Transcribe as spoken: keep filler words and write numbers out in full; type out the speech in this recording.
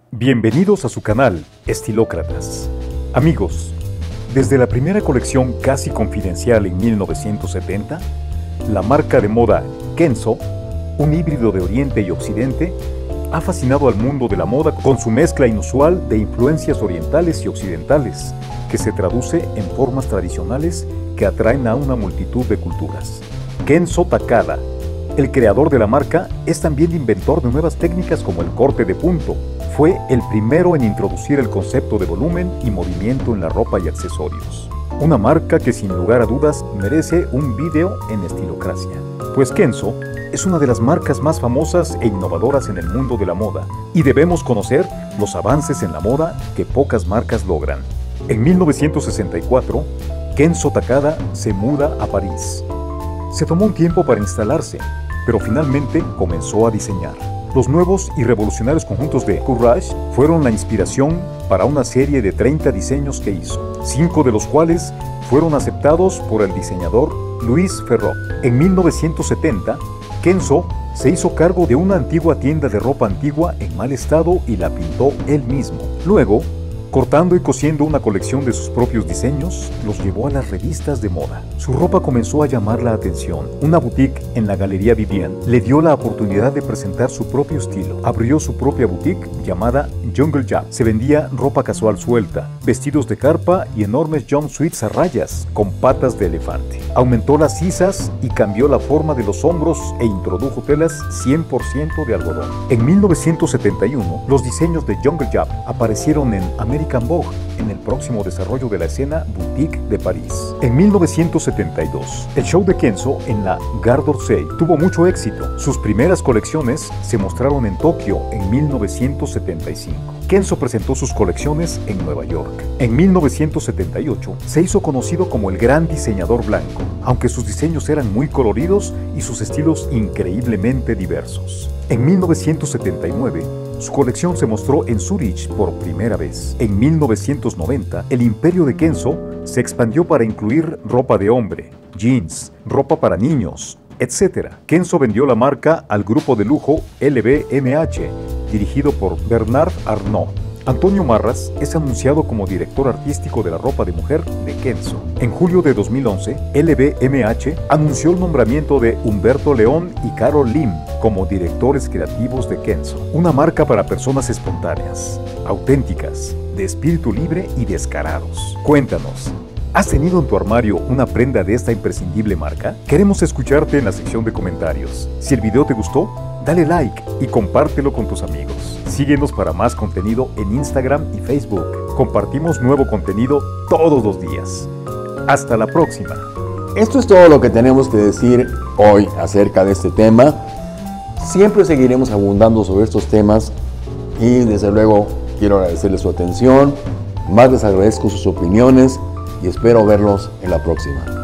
Bienvenidos a su canal, Estilócratas. Amigos, desde la primera colección casi confidencial en mil novecientos setenta, la marca de moda Kenzo, un híbrido de Oriente y Occidente, ha fascinado al mundo de la moda con su mezcla inusual de influencias orientales y occidentales, que se traduce en formas tradicionales que atraen a una multitud de culturas. Kenzo Takada, el creador de la marca, es también inventor de nuevas técnicas como el corte de punto. Fue el primero en introducir el concepto de volumen y movimiento en la ropa y accesorios. Una marca que sin lugar a dudas merece un video en Estilocracia, pues Kenzo es una de las marcas más famosas e innovadoras en el mundo de la moda, y debemos conocer los avances en la moda que pocas marcas logran. En mil novecientos sesenta y cuatro, Kenzo Takada se muda a París. Se tomó un tiempo para instalarse, pero finalmente comenzó a diseñar. Los nuevos y revolucionarios conjuntos de Courage fueron la inspiración para una serie de treinta diseños que hizo, cinco de los cuales fueron aceptados por el diseñador Louis Farroux. En mil novecientos setenta, Kenzo se hizo cargo de una antigua tienda de ropa antigua en mal estado y la pintó él mismo. Luego, cortando y cosiendo una colección de sus propios diseños, los llevó a las revistas de moda. Su ropa comenzó a llamar la atención. Una boutique en la Galería Vivian le dio la oportunidad de presentar su propio estilo. Abrió su propia boutique llamada Jungle Jam. Se vendía ropa casual suelta, vestidos de carpa y enormes jumpsuits a rayas con patas de elefante. Aumentó las sisas y cambió la forma de los hombros e introdujo telas cien por ciento de algodón. En mil novecientos setenta y uno, los diseños de Jungle Jam aparecieron en American Vogue, en el próximo desarrollo de la escena boutique de París. En mil novecientos setenta y dos, el show de Kenzo en la Gare d'Orsay tuvo mucho éxito. Sus primeras colecciones se mostraron en Tokio en mil novecientos setenta y cinco. Kenzo presentó sus colecciones en Nueva York. En mil novecientos setenta y ocho se hizo conocido como el gran diseñador blanco, aunque sus diseños eran muy coloridos y sus estilos increíblemente diversos. En mil novecientos setenta y nueve, su colección se mostró en Zurich por primera vez. En mil novecientos noventa, el imperio de Kenzo se expandió para incluir ropa de hombre, jeans, ropa para niños, etcétera. Kenzo vendió la marca al grupo de lujo L V M H, dirigido por Bernard Arnault. Antonio Marras es anunciado como director artístico de la ropa de mujer de Kenzo. En julio de dos mil once, L V M H anunció el nombramiento de Humberto León y Carol Lim como directores creativos de Kenzo, una marca para personas espontáneas, auténticas, de espíritu libre y descarados. Cuéntanos, ¿has tenido en tu armario una prenda de esta imprescindible marca? Queremos escucharte en la sección de comentarios. Si el video te gustó, dale like y compártelo con tus amigos. Síguenos para más contenido en Instagram y Facebook. Compartimos nuevo contenido todos los días. Hasta la próxima. Esto es todo lo que tenemos que decir hoy acerca de este tema. Siempre seguiremos abundando sobre estos temas y desde luego quiero agradecerles su atención. Más les agradezco sus opiniones y espero verlos en la próxima.